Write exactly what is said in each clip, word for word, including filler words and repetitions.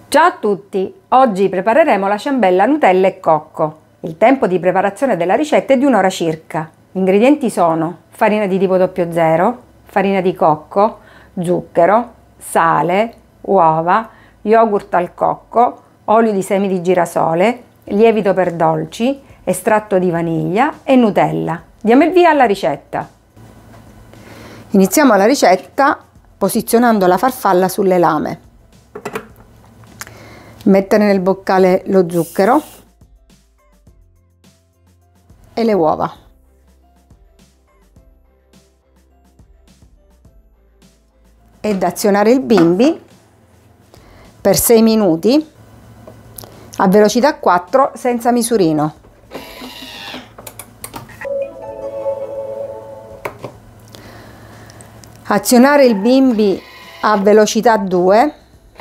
Ciao a tutti! Oggi prepareremo la ciambella Nutella e cocco. Il tempo di preparazione della ricetta è di un'ora circa. Gli ingredienti sono farina di tipo zero zero, farina di cocco, zucchero, sale, uova, yogurt al cocco, olio di semi di girasole, lievito per dolci, estratto di vaniglia e Nutella. Diamo il via alla ricetta. Iniziamo la ricetta posizionando la farfalla sulle lame. Mettere nel boccale lo zucchero e le uova. Ed azionare il bimbi per sei minuti a velocità quattro senza misurino. Azionare il bimbi a velocità due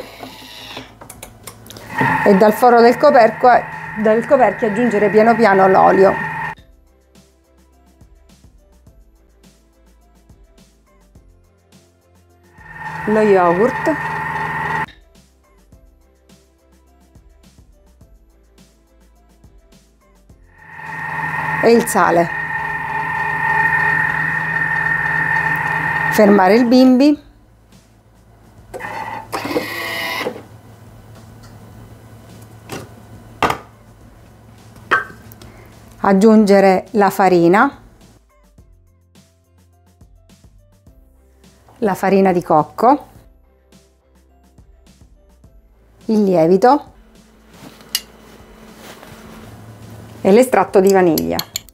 e dal foro del coperchio, del coperchio aggiungere piano piano l'olio. Lo yogurt e il sale. Fermare il bimbi. Aggiungere la farina, la farina di cocco, il lievito e l'estratto di vaniglia.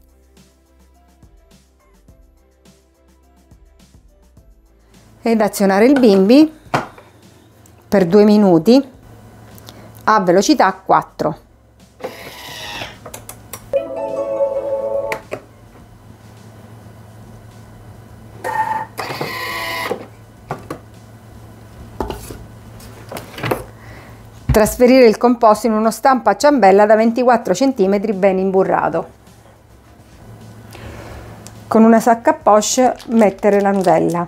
Ed azionare il bimbi per due minuti a velocità quattro. Trasferire il composto in uno stampo a ciambella da ventiquattro centimetri ben imburrato. Con una sacca a poche mettere la Nutella.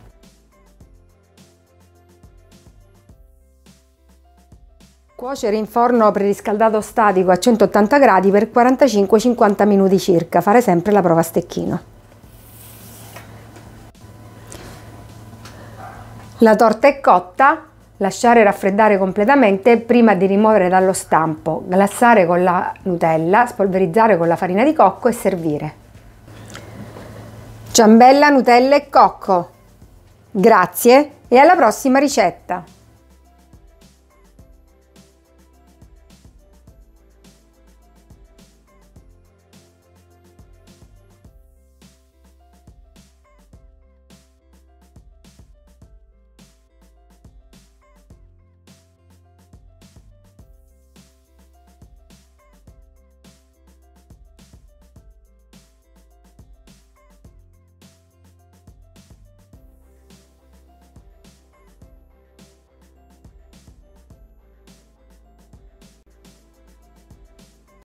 Cuocere in forno preriscaldato statico a centottanta gradi per quarantacinque cinquanta minuti circa. Fare sempre la prova a stecchino. La torta è cotta. Lasciare raffreddare completamente prima di rimuovere dallo stampo, glassare con la Nutella, spolverizzare con la farina di cocco e servire. Ciambella, Nutella e cocco. Grazie e alla prossima ricetta!